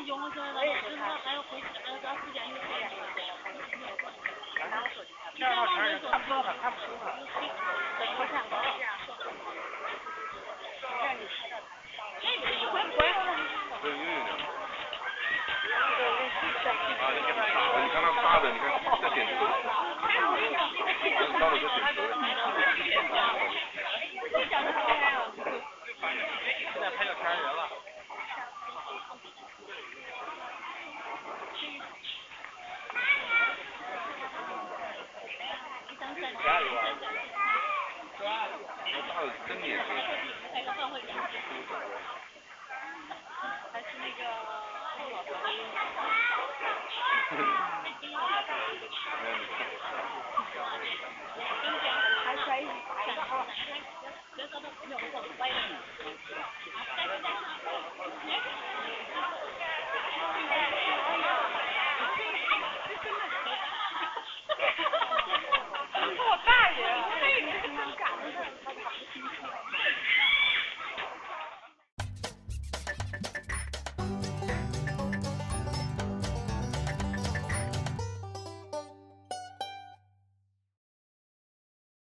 这样式人看不到他，看不出他。 你看他发的，你看在点球，到了就点球了。 现在拍照传人了。 家里玩的。大的真眼睛。 还是那个陆老师的英语。还摔一个。